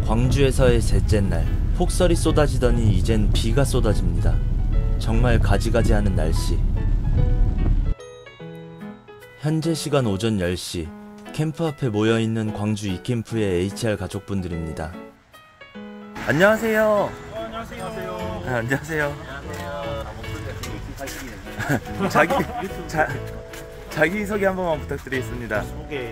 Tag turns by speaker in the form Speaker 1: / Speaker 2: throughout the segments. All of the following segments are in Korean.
Speaker 1: 광주에서의 셋째 날, 폭설이 쏟아지더니 이젠 비가 쏟아집니다. 정말 가지가지하는 날씨. 현재 시간 오전 10시, 캠프 앞에 모여있는 광주 이캠프의 HR 가족분들입니다. 안녕하세요.
Speaker 2: 안녕하세요.
Speaker 1: 안녕하세요. 자기소개 한 번만 부탁드리겠습니다.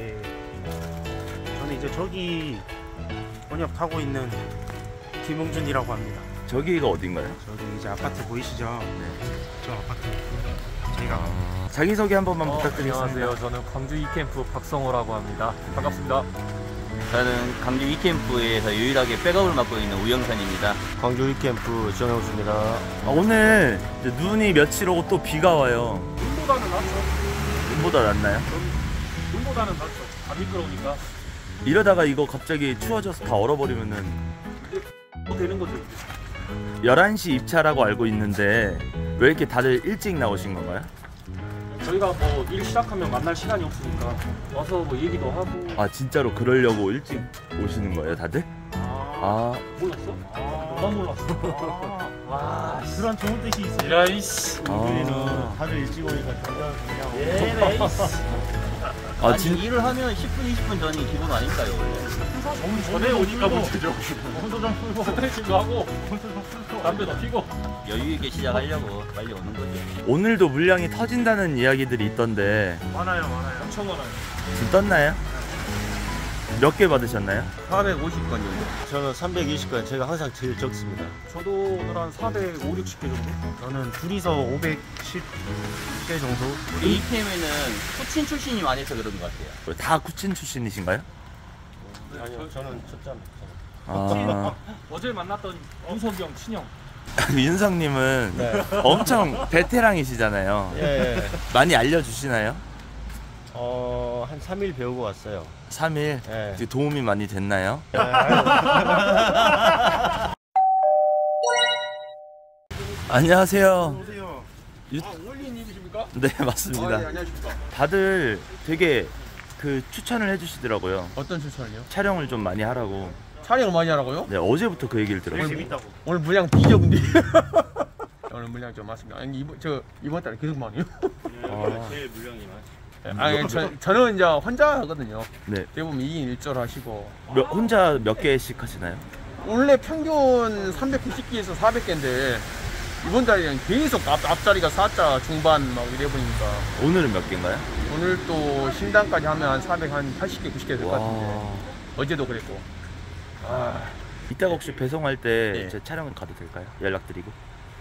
Speaker 2: 저는 이제 저기 번역하고 있는 김웅준이라고 합니다.
Speaker 1: 저기가 어딘가요?
Speaker 2: 저기 이제 아파트 보이시죠? 네. 저 아파트 저희가
Speaker 1: 자기소개 한 번만 부탁드리겠습니다.
Speaker 3: 안녕하세요. 저는 광주 이캠프 박성호라고 합니다. 반갑습니다.
Speaker 4: 저는 광주 이캠프에서 유일하게 백업을 맡고 있는 우영선입니다.
Speaker 5: 광주 이캠프 정영수입니다.
Speaker 1: 오늘 이제 눈이 며칠 오고 또 비가 와요.
Speaker 3: 눈보다는 낫죠.
Speaker 1: 눈보다 낫나요?
Speaker 3: 눈보다는 낫죠. 안 미끄러우니까.
Speaker 1: 이러다가 이거 갑자기 추워져서 다 얼어버리면은
Speaker 3: 또 되는 거죠.
Speaker 1: 11시 입차라고 알고 있는데 왜 이렇게 다들 일찍 나오신 건가요?
Speaker 3: 저희가 뭐 일 시작하면 만날 시간이 없으니까 와서 뭐 얘기도 하고.
Speaker 1: 아 진짜로 그러려고 일찍 오시는 거예요 다들?
Speaker 3: 몰랐어? 나만 몰랐어. 와,
Speaker 2: 그런 좋은 뜻이 있어요.
Speaker 3: 야이씨.
Speaker 2: 우리는 다들 일찍 오니까 그냥
Speaker 4: 아니 일을 하면 10분 20분 전이 기본 아닐까요 원래?
Speaker 3: 전에 오니까 문제죠. 혼자 좀 풀고 스트레칭도 하고 담배도 피고
Speaker 4: 여유 있게 시작하려고 빨리 오는 거죠.
Speaker 1: 오늘도 물량이 터진다는 이야기들이 있던데
Speaker 2: 많아요.
Speaker 3: 엄청 많아요.
Speaker 1: 지금 떴나요? 몇 개 받으셨나요?
Speaker 4: 450건 정도.
Speaker 5: 저는 320건, 제가 항상 제일 적습니다.
Speaker 3: 저도 오늘 한 450, 60개 정도?
Speaker 2: 저는 둘이서 510개 정도.
Speaker 4: 우리 이캠에는 코친 출신이 많이 해서 그런 것 같아요.
Speaker 1: 다 쿠친 출신이신가요?
Speaker 5: 아니요, 저는 첫장.
Speaker 1: 아
Speaker 3: 어제 만났던 윤석이 형 친형.
Speaker 1: 윤성님은
Speaker 5: 네.
Speaker 1: 엄청 베테랑이시잖아요.
Speaker 5: 예.
Speaker 1: 많이 알려주시나요?
Speaker 5: 한 3일 배우고 왔어요.
Speaker 1: 3일?
Speaker 5: 예.
Speaker 1: 도움이 많이 됐나요? 안녕하세요.
Speaker 2: 오세요.
Speaker 3: 올리님이십니까?
Speaker 1: 네 맞습니다.
Speaker 3: 안녕하십니까.
Speaker 1: 다들 되게 그 추천을 해주시더라고요.
Speaker 3: 어떤 추천이요?
Speaker 1: 촬영을 좀 많이 하라고.
Speaker 3: 촬영을 많이 하라고요?
Speaker 1: 네 어제부터 그 얘기를
Speaker 2: 되게
Speaker 1: 들었어요.
Speaker 2: 재밌다고.
Speaker 3: 오늘 물량 뒤져 근데. 오늘 물량 좀 많습니다. 아니 이번 달에 계속 많이요.
Speaker 2: 제일 물량이 많지.
Speaker 3: 아니 저는 이제 혼자 하거든요.
Speaker 1: 네.
Speaker 3: 대부분 2인 1조 하시고
Speaker 1: 혼자 몇 개씩 하시나요?
Speaker 3: 원래 평균 390개에서 400개인데 이번 달에는 계속 앞자리가 4자 중반 막 이래 보니까
Speaker 1: 오늘은 몇 개인가요?
Speaker 3: 오늘 또 신당까지 하면 한 400, 한 80개, 90개 될 것 같은데 어제도 그랬고.
Speaker 1: 이따가 혹시 배송할 때
Speaker 3: 네.
Speaker 1: 제 촬영 가도 될까요? 연락드리고.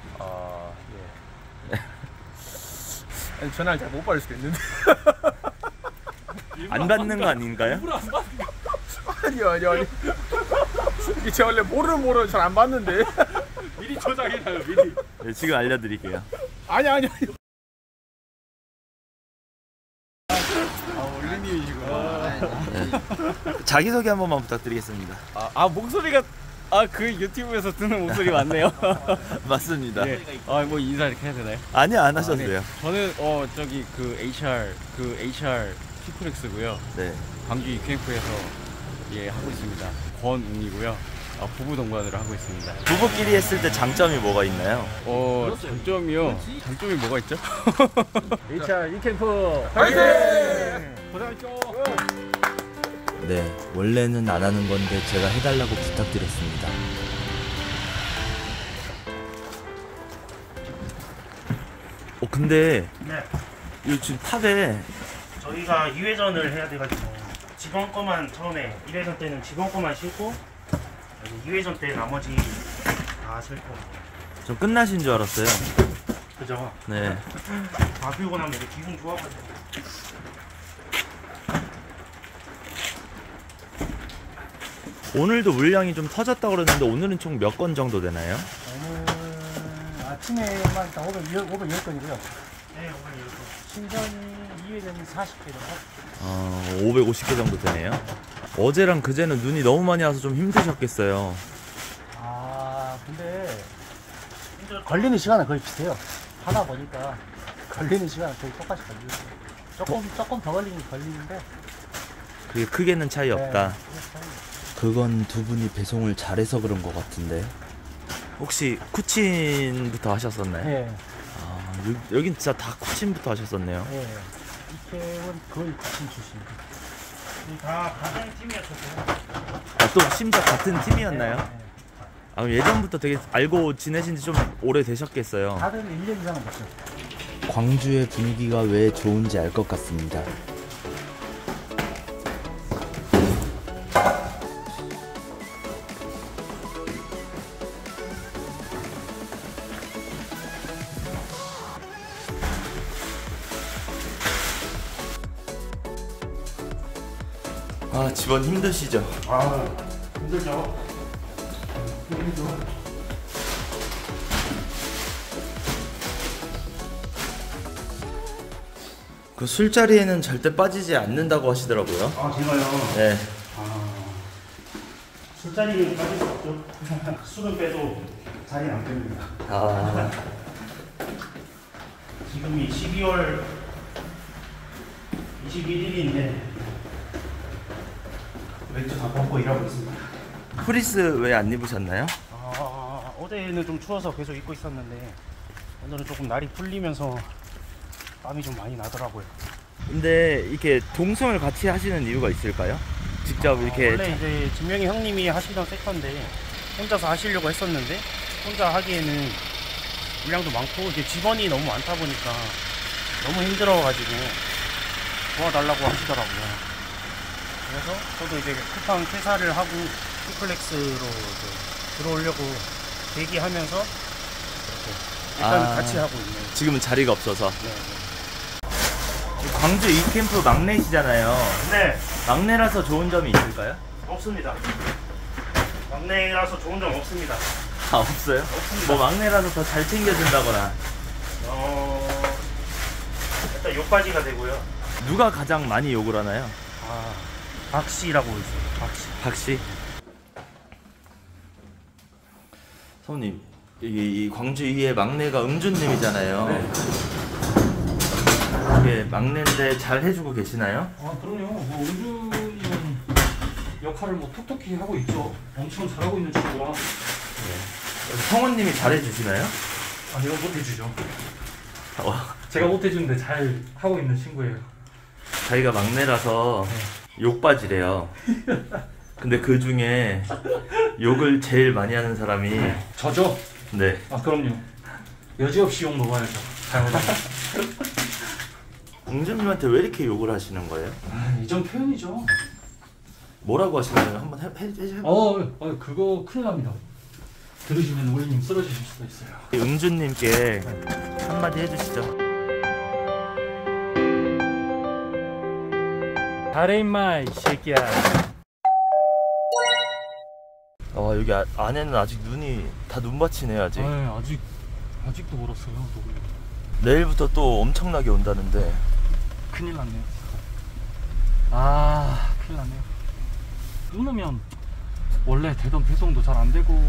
Speaker 3: 예. 아니, 전화를 잘 못 받을 수도 있는데.
Speaker 1: 안 받는 거 아닌가요?
Speaker 3: 아니. 이게 제가 원래 모르는 잘 안 받는데.
Speaker 2: 미리 저장해놔요. 미리.
Speaker 1: 네, 지금 알려드릴게요.
Speaker 3: 아니.
Speaker 1: 자기소개 한 번만 부탁드리겠습니다.
Speaker 5: 목소리가 그 유튜브에서 듣는 목소리 맞네요.
Speaker 1: 맞습니다.
Speaker 5: 뭐 인사 이렇게 해야 되나요?
Speaker 1: 아니요 안 하셨어요.
Speaker 5: 저는 저기 그 HR 피플렉스고요.
Speaker 1: 네.
Speaker 5: 광주 이캠프에서 하고 있습니다. 권웅이고요. 부부 동반으로 하고 있습니다.
Speaker 1: 부부끼리 했을 때 장점이 뭐가 있나요?
Speaker 5: 장점이요? 장점이 뭐가 있죠?
Speaker 3: HR 이캠프
Speaker 5: 화이팅!
Speaker 3: 고생하셨죠.
Speaker 1: 네, 원래는 안 하는 건데 제가 해달라고 부탁드렸습니다. 근데
Speaker 2: 네.
Speaker 1: 이 지금 탑에
Speaker 2: 저희가 2회전을 해야 돼가지고 직원 거만 처음에 1회전 때는 직원 거만 싣고 2회전 때 나머지 다 싣고.
Speaker 1: 좀 끝나신 줄 알았어요.
Speaker 2: 그죠?
Speaker 1: 네.
Speaker 2: 다 비우고 나면 이렇게 기분 좋아가지고.
Speaker 1: 오늘도 물량이 좀 터졌다고 그러는데 오늘은 총 몇 건 정도 되나요?
Speaker 6: 오늘 아침에만 일단 510건이고요.
Speaker 2: 네, 오늘 이렇게.
Speaker 6: 신전이 2회전이 40개 정도.
Speaker 1: 550개 정도 되네요. 어제랑 그제는 눈이 너무 많이 와서 좀 힘드셨겠어요.
Speaker 6: 근데 걸리는 시간은 거의 비슷해요. 하다 보니까 걸리는 시간은 거의 똑같이 걸리고 조금 더 걸리긴 걸리는데
Speaker 1: 그게 크게는 차이 없다.
Speaker 6: 네,
Speaker 1: 그건 두 분이 배송을 잘해서 그런 것 같은데. 혹시 쿠친부터 하셨었나요?
Speaker 6: 예.
Speaker 1: 아, 여긴 진짜 다 쿠친부터 하셨었네요.
Speaker 6: 예. 이케은 거의 같은 출신.
Speaker 2: 다 같은 팀이었어요.
Speaker 1: 아, 또 심지어 같은 팀이었나요?
Speaker 6: 예.
Speaker 1: 아, 그럼 예전부터 되게 알고 지내신 지 좀 오래 되셨겠어요.
Speaker 6: 다들 1년 이상은 됐죠.
Speaker 1: 광주의 분위기가 왜 좋은지 알 것 같습니다. 아, 집안 힘드시죠?
Speaker 2: 아, 힘들죠.
Speaker 1: 그 술자리에는 절대 빠지지 않는다고 하시더라고요.
Speaker 2: 아, 제가요.
Speaker 1: 네.
Speaker 2: 술자리는 빠질 수 없죠. 술은 빼도 자리는 안 뺍니다.
Speaker 1: 아,
Speaker 2: 지금이 12월 21일인데 맥주 다 먹고 일하고 있습니다.
Speaker 1: 프리스 왜 안 입으셨나요?
Speaker 2: 어제는 좀 추워서 계속 입고 있었는데 오늘은 조금 날이 풀리면서 땀이 좀 많이 나더라고요.
Speaker 1: 근데 이렇게 동승을 같이 하시는 이유가 있을까요? 직접 이렇게
Speaker 2: 원래 이제 진명이 형님이 하시던 세터인데 혼자서 하시려고 했었는데 혼자 하기에는 물량도 많고 이제 직원이 너무 많다 보니까 너무 힘들어가지고 도와달라고 하시더라고요. 그래서 저도 이제 쿠팡 퇴사를 하고 슈플렉스로 이제 들어오려고 대기하면서 이렇게 일단
Speaker 1: 아.
Speaker 2: 같이 하고 있네요.
Speaker 1: 지금은 자리가 없어서.
Speaker 2: 네.
Speaker 1: 광주 이캠프 막내시잖아요.
Speaker 2: 네.
Speaker 1: 막내라서 좋은 점이 있을까요?
Speaker 2: 없습니다. 막내라서 좋은 점 없습니다.
Speaker 1: 아, 없어요?
Speaker 2: 없습니다.
Speaker 1: 뭐 막내라서 더 잘 챙겨준다거나.
Speaker 2: 일단 욕바지가 되고요.
Speaker 1: 누가 가장 많이 욕을 하나요?
Speaker 2: 박씨라고 있어요. 박씨.
Speaker 1: 박씨. 성우님, 이 광주 2의 막내가 음주님이잖아요. 이게 막내인데 잘 해주고 계시나요?
Speaker 6: 아, 그럼요. 뭐 음주는 역할을 뭐 톡톡히 하고 있죠. 엄청 잘하고 있는 친구라.
Speaker 1: 성우님이 잘 해주시나요?
Speaker 6: 아, 제가 못해주죠.
Speaker 1: 어,
Speaker 6: 제가 못해주는데 잘 하고 있는 친구예요.
Speaker 1: 자기가 막내라서 욕바지래요. 근데 그 중에 욕을 제일 많이 하는 사람이
Speaker 6: 저죠?
Speaker 1: 네.
Speaker 6: 아, 그럼요. 여지없이 욕 먹어야죠. 잘못하면.
Speaker 1: 음주님한테 왜 이렇게 욕을 하시는 거예요?
Speaker 6: 이전 표현이죠.
Speaker 1: 뭐라고 하시나요? 한번 해주세요.
Speaker 6: 그거 큰일 납니다. 들으시면 올리님 쓰러지실 수도 있어요.
Speaker 1: 음주님께 한마디 해주시죠.
Speaker 6: 잘해 임마 이 새끼야.
Speaker 1: 여기 안에는 아직 눈이 다 눈밭이네요 아직.
Speaker 6: 아직도 멀었어요.
Speaker 1: 내일부터 또 엄청나게 온다는데.
Speaker 6: 큰일 났네요. 큰일 났네요. 눈 오면 원래 되던 배송도 잘 안 되고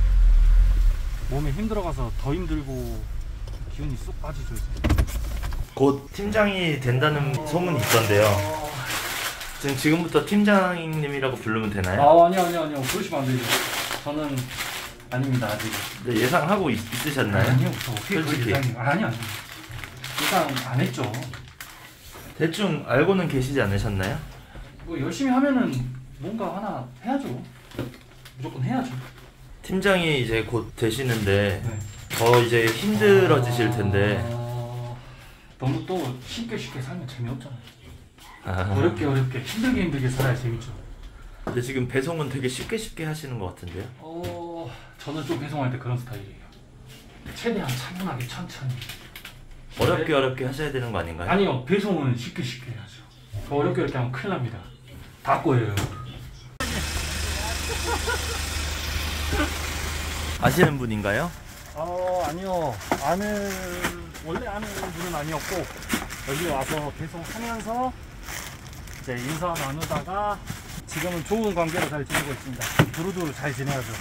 Speaker 6: 몸에 힘들어가서 더 힘들고 기운이 쏙 빠지죠. 이제.
Speaker 1: 곧 팀장이 된다는 소문이 있던데요. 지금부터 팀장님이라고 부르면 되나요?
Speaker 6: 아니요. 그러시면 안 되죠. 저는 아닙니다, 아직.
Speaker 1: 네, 예상하고 있으셨나요?
Speaker 6: 아니요. 어떻게 그걸
Speaker 1: 솔직히.
Speaker 6: 아니요. 예상 안 했죠.
Speaker 1: 대충 알고는 계시지 않으셨나요?
Speaker 6: 뭐 열심히 하면은 뭔가 하나 해야죠. 무조건 해야죠.
Speaker 1: 팀장이 이제 곧 되시는데
Speaker 6: 네.
Speaker 1: 더 이제 힘들어지실 텐데.
Speaker 6: 너무 또 쉽게 살면 재미없잖아요.
Speaker 1: 아,
Speaker 6: 어렵게 힘들게 살아야 재밌죠.
Speaker 1: 근데 지금 배송은 되게 쉽게 하시는 것 같은데요?
Speaker 6: 저는 좀 배송할 때 그런 스타일이에요. 최대한 차분하게 천천히.
Speaker 1: 어렵게 하셔야 되는 거 아닌가요?
Speaker 6: 아니요, 배송은 쉽게 해야죠. 더 어렵게 하면 큰일 납니다. 다 꼬여요.
Speaker 1: 아시는 분인가요?
Speaker 6: 아니요. 원래 아는 분은 아니었고 여기 와서 배송하면서 이제 인사 나누다가 지금은 좋은 관계로 잘 지내고 있습니다. 두루두루 잘 지내야죠.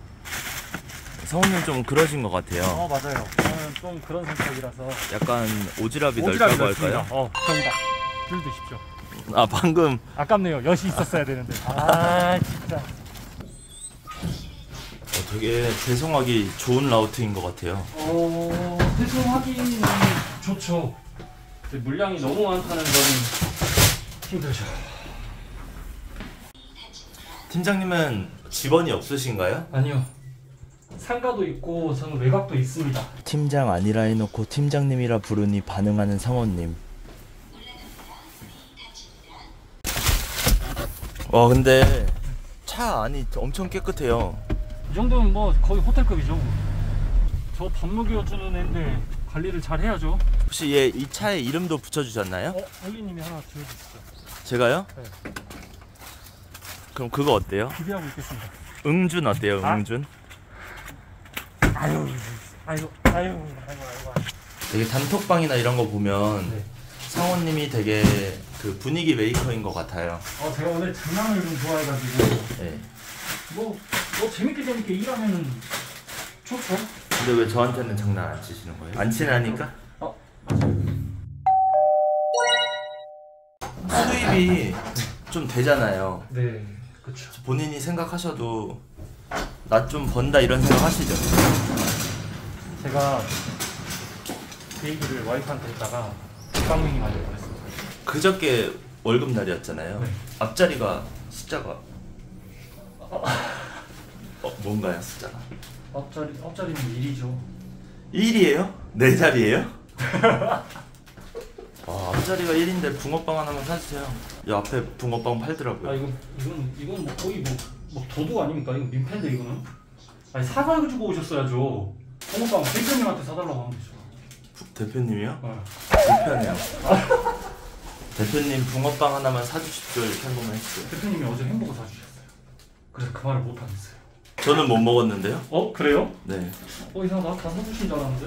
Speaker 1: 성우님 좀 그러신 것 같아요.
Speaker 6: 맞아요. 저는 좀 그런 성격이라서.
Speaker 1: 약간 오지랖이 넓다고 할까요?
Speaker 6: 정답. 줄 드십시오.
Speaker 1: 아, 방금
Speaker 6: 아깝네요. 엿이 있었어야 되는데. 진짜.
Speaker 1: 되게 배송하기 좋은 라우트인 것 같아요.
Speaker 6: 배송하기는 좋죠. 근데 물량이 너무 많다는 점이 힘들죠.
Speaker 1: 팀장님은 직원이 없으신가요?
Speaker 6: 아니요. 상가도 있고 저는 외곽도 있습니다.
Speaker 1: 팀장 아니라 해놓고 팀장님이라 부르니 반응하는 상원님. 와 근데 차 안이 엄청 깨끗해요.
Speaker 6: 이 정도면 뭐 거의 호텔급이죠. 저 밥 먹여주는 애인데 관리를 잘 해야죠.
Speaker 1: 혹시 이 차에 이름도 붙여주셨나요?
Speaker 6: 올리님이 하나 지어주시죠.
Speaker 1: 제가요?
Speaker 6: 네.
Speaker 1: 그럼 그거 어때요?
Speaker 6: 기대하고 있겠습니다.
Speaker 1: 응준 어때요? 응준?
Speaker 6: 아유.
Speaker 1: 되게 단톡방이나 이런 거 보면
Speaker 6: 네.
Speaker 1: 상원님이 되게 그 분위기 메이커인 것 같아요.
Speaker 6: 제가 원래 장난을 좀 좋아해가지고
Speaker 1: 네.
Speaker 6: 뭐 재밌게 일하면은 좋죠.
Speaker 1: 근데 왜 저한테는 장난 안 치시는 거예요? 안 친하니까? 수입이 좀 되잖아요.
Speaker 6: 네, 그렇죠.
Speaker 1: 본인이 생각하셔도 나 좀 번다 이런 생각 하시죠?
Speaker 6: 제가 그 얘기를 와이프한테 했다가 뒷방맹이 맞을 뻔했어요.
Speaker 1: 그저께 월급날이었잖아요.
Speaker 6: 네.
Speaker 1: 앞자리가 숫자가 뭔가요 숫자가?
Speaker 6: 앞자리는 1이죠.
Speaker 1: 1이에요? 네 자리예요? 앞자리가 1인데 붕어빵 하나만 사주세요. 이 앞에 붕어빵 팔더라고요.
Speaker 6: 이건 뭐 거의 뭐 도둑 아닙니까? 이거 민폐인데 이거는. 아니 사가지고 오셨어야죠. 붕어빵 대표님한테 사달라고 하면 되죠.
Speaker 1: 대표님이요? 불편해요. 대표님 붕어빵 하나만 사주십시오 이렇게 한 번만 했어요.
Speaker 6: 대표님이 어제 햄버거 사주셨어요. 그래서 그 말을 못 하겠어요.
Speaker 1: 저는 못 먹었는데요?
Speaker 6: 그래요?
Speaker 1: 네.
Speaker 6: 이상하다. 다 사주신 줄 알았는데.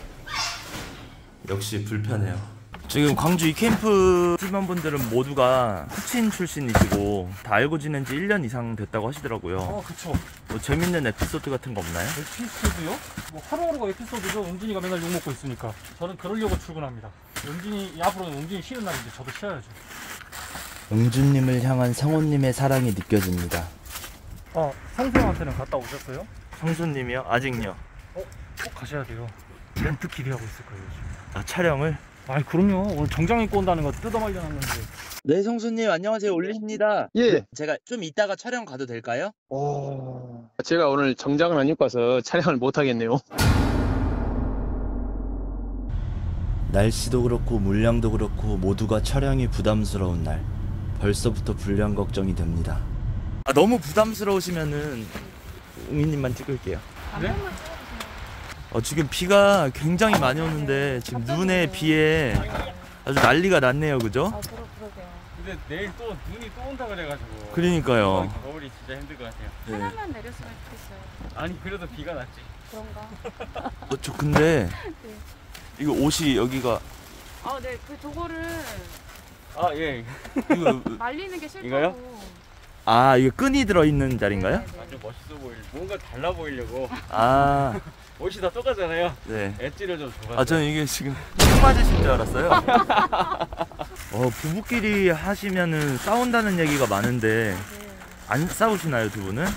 Speaker 1: 역시 불편해요. 지금 광주 이캠프 팀원분들은 모두가 코친 출신이시고 다 알고 지낸 지 1년 이상 됐다고 하시더라고요.
Speaker 6: 그쵸.
Speaker 1: 뭐 재밌는 에피소드 같은 거 없나요?
Speaker 6: 에피소드요? 뭐 하루하루가 에피소드죠. 은진이가 맨날 욕먹고 있으니까. 저는 그러려고 출근합니다. 앞으로는 은진이 쉬는 날인데 저도 쉬어야죠.
Speaker 1: 응준님을 향한 상호님의 사랑이 느껴집니다.
Speaker 6: 상수형한테는 갔다 오셨어요?
Speaker 1: 성수님이요? 아직요.
Speaker 6: 꼭 가셔야 돼요. 렌트 기대하고 있을 거예요 지금.
Speaker 1: 촬영을?
Speaker 6: 그럼요. 오늘 정장 입고 온다는 거 뜯어말려놨는데.
Speaker 1: 네 성수님 안녕하세요. 올리십니다.
Speaker 3: 예.
Speaker 1: 제가 좀 이따가 촬영 가도 될까요?
Speaker 3: 제가 오늘 정장을 안 입고 와서 촬영을 못 하겠네요.
Speaker 1: 날씨도 그렇고 물량도 그렇고 모두가 촬영이 부담스러운 날. 벌써부터 불량 걱정이 됩니다. 너무 부담스러우시면은 웅이님만 찍을게요.
Speaker 6: 네?
Speaker 1: 지금 비가 굉장히 많이 오는데 지금 눈에 비에 아주 난리가 났네요, 그죠?
Speaker 5: 그러게요. 근데 내일 또 눈이 또 온다 그래가지고.
Speaker 1: 그러니까요.
Speaker 5: 겨울이 진짜 힘들 것 같아요.
Speaker 1: 네.
Speaker 5: 하나만 내렸으면 좋겠어요. 아니 그래도 비가 났지.
Speaker 7: 그런가?
Speaker 1: 저 근데
Speaker 7: 네.
Speaker 1: 이거 옷이 여기가
Speaker 7: 네, 저거를
Speaker 5: 예.
Speaker 1: 이거
Speaker 7: 말리는 게 싫다고.
Speaker 5: 이거요?
Speaker 1: 이거 끈이 들어 있는 자리인가요?
Speaker 5: 아주 멋있어 보일. 뭔가 달라 보이려고. 옷이 다 똑같잖아요.
Speaker 1: 네.
Speaker 5: 엣지를 좀 줘가지고.
Speaker 1: 저는 이게 지금 총 맞으신 줄 알았어요. 부부끼리 하시면은 싸운다는 얘기가 많은데 안 싸우시나요, 두 분은?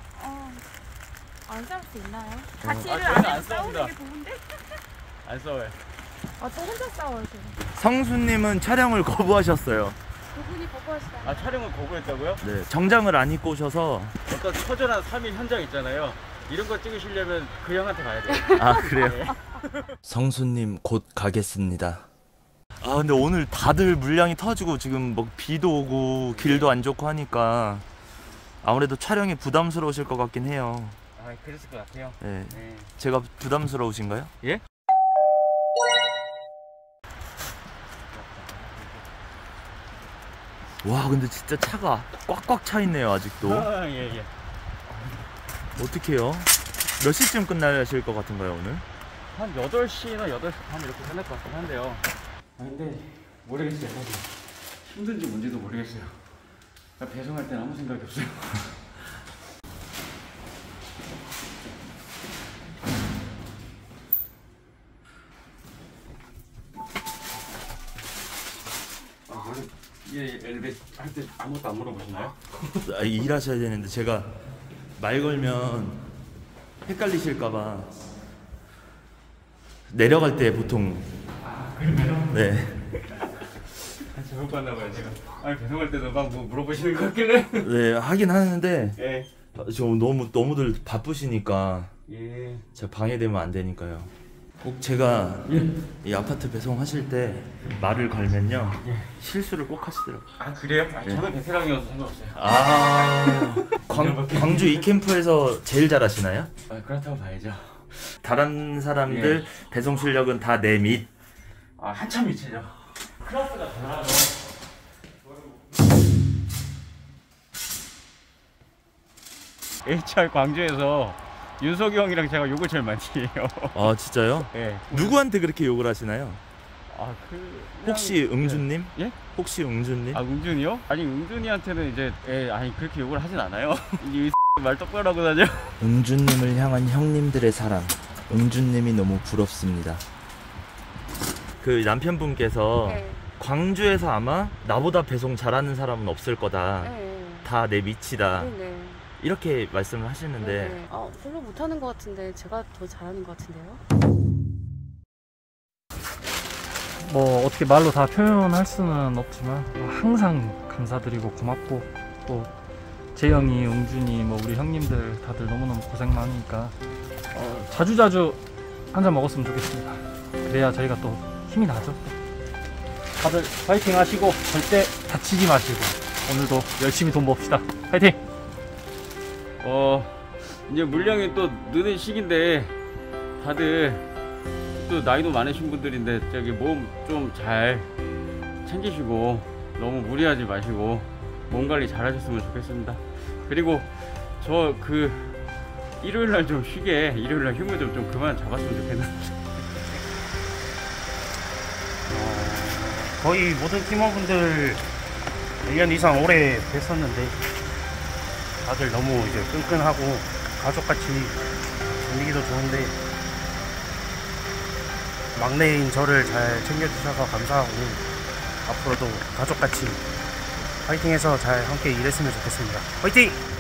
Speaker 7: 안 싸울 수 있나요? 같이 일을
Speaker 5: 저희는
Speaker 7: 안
Speaker 5: 안
Speaker 7: 해서 싸우는
Speaker 5: 싸웁니다.
Speaker 7: 게 좋은데?
Speaker 5: 안 싸워요.
Speaker 7: 저 혼자 싸워요, 지금.
Speaker 1: 성수님은 촬영을 거부하셨어요.
Speaker 7: 그분이 거부하시다니.
Speaker 5: 촬영을 거부했다고요?
Speaker 1: 네, 정장을 안 입고 오셔서.
Speaker 5: 어떤 처절한 3일 현장 있잖아요. 이런 거 찍으시려면 그 형한테 가야 돼요.
Speaker 1: 그래요? 성수님 곧 가겠습니다. 근데 오늘 다들 물량이 터지고 지금 뭐 비도 오고 길도 안 좋고 하니까 아무래도 촬영이 부담스러우실 것 같긴 해요.
Speaker 5: 그랬을 것 같아요.
Speaker 1: 네.
Speaker 5: 네.
Speaker 1: 제가 부담스러우신가요?
Speaker 5: 예?
Speaker 1: 와 근데 진짜 차가 꽉꽉 차 있네요 아직도.
Speaker 5: 예.
Speaker 1: 어떡해요? 몇 시쯤 끝나실 것 같은가요 오늘?
Speaker 5: 한 8시나 8시 반 이렇게 끝날 것 같긴 한데요. 근데 모르겠어요. 힘든지 뭔지도 모르겠어요. 배송할 때는 아무 생각이 없어요. 엘베 할 때 아무것도 안 물어보시나요?
Speaker 1: 일하셔야 되는데 제가 말 걸면 헷갈리실까봐 내려갈 때 보통.
Speaker 5: 그러면
Speaker 1: 네.
Speaker 5: 잘못 봤나 봐요 제가. 아니 배송할 때도 막 뭐 물어보시는 것 같길래.
Speaker 1: 네 하긴 하는데
Speaker 5: 예.
Speaker 1: 저 너무들 바쁘시니까
Speaker 5: 예.
Speaker 1: 제가 방해되면 안 되니까요. 꼭 제가 이 아파트 배송하실 때 말을 걸면요 실수를 꼭 하시더라고요.
Speaker 5: 아 그래요? 아, 저는 베테랑이어서 상관없어요.
Speaker 1: 아 광주 이 캠프에서 제일 잘하시나요?
Speaker 5: 아, 그렇다고 봐야죠.
Speaker 1: 다른 사람들 배송 실력은 다 내 밑.
Speaker 5: 아 한참 미치죠. 클래스가 달라서. HR 광주에서 윤석이 형이랑 제가 욕을 제일 많이 해요.
Speaker 1: 아 진짜요?
Speaker 5: 예.
Speaker 1: 누구한테 그렇게 욕을 하시나요?
Speaker 5: 아
Speaker 1: 혹시 응준님?
Speaker 5: 예?
Speaker 1: 혹시 응준님?
Speaker 5: 아 응준이요? 아니 응준이한테는 이제 아니 그렇게 욕을 하진 않아요. 이 말 똑바로 하고 다녀.
Speaker 1: 응준님을 향한 형님들의 사랑. 응준님이 너무 부럽습니다. 그 남편분께서
Speaker 7: 네.
Speaker 1: 광주에서 아마 나보다 배송 잘하는 사람은 없을 거다.
Speaker 7: 네.
Speaker 1: 다 내 밑이다.
Speaker 7: 네.
Speaker 1: 이렇게 말씀을 하시는데
Speaker 7: 네. 아, 별로 못하는 것 같은데 제가 더 잘하는 것 같은데요?
Speaker 6: 뭐 어떻게 말로 다 표현할 수는 없지만 항상 감사드리고 고맙고 또 재영이, 응준이, 뭐 우리 형님들 다들 너무너무 고생 많으니까 자주자주 한잔 먹었으면 좋겠습니다. 그래야 저희가 또 힘이 나죠. 다들 파이팅 하시고 절대 다치지 마시고 오늘도 열심히 돈 봅시다. 파이팅!
Speaker 5: 이제 물량이 또 느는 시기인데 다들 또 나이도 많으신 분들인데 저기 몸 좀 잘 챙기시고 너무 무리하지 마시고 몸 관리 잘 하셨으면 좋겠습니다. 그리고 저 그 일요일날 좀 쉬게 일요일날 휴무 좀 그만 잡았으면 좋겠는데.
Speaker 2: 거의 모든 팀원분들 1년 이상 오래 뵀었는데 다들 너무 이제 끈끈하고 가족같이 분위기도 좋은데 막내인 저를 잘 챙겨주셔서 감사하고 앞으로도 가족같이 파이팅해서 잘 함께 일했으면 좋겠습니다. 파이팅!